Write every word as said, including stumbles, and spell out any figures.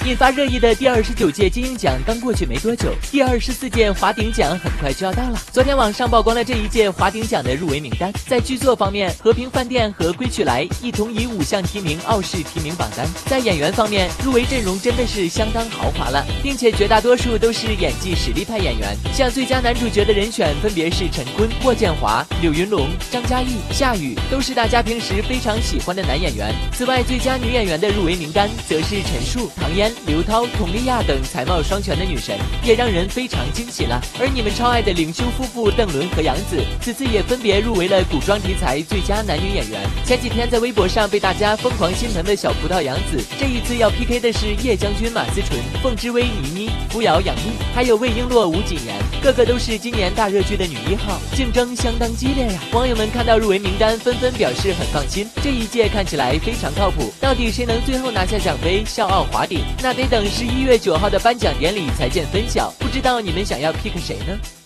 引发热议的第二十九届金鹰奖刚过去没多久，第二十四届华鼎奖很快就要到了。昨天网上曝光了这一届华鼎奖的入围名单，在剧作方面，《和平饭店》和《归去来》一同以五项提名傲视提名榜单。在演员方面，入围阵容真的是相当豪华了，并且绝大多数都是演技实力派演员。像最佳男主角的人选分别是陈坤、霍建华、柳云龙、张嘉译、夏雨，都是大家平时非常喜欢的男演员。此外，最佳女演员的入围名单则是陈数、唐嫣、刘涛、佟丽娅等才貌双全的女神，也让人非常惊喜了。而你们超爱的领袖夫妇邓伦和杨紫，此次也分别入围了古装题材最佳男女演员。前几天在微博上被大家疯狂心疼的小葡萄杨紫，这一次要 P K 的是叶将军马思纯、凤之薇倪妮、扶摇杨幂，还有魏璎珞吴谨言，个个都是今年大热剧的女一号，竞争相当激烈呀。网友们看到入围名单，纷纷表示很放心，这一届看起来非常靠谱。到底谁能最后拿下奖杯，笑傲华鼎？那得等十一月九号的颁奖典礼才见分晓。不知道你们想要 pick 谁呢？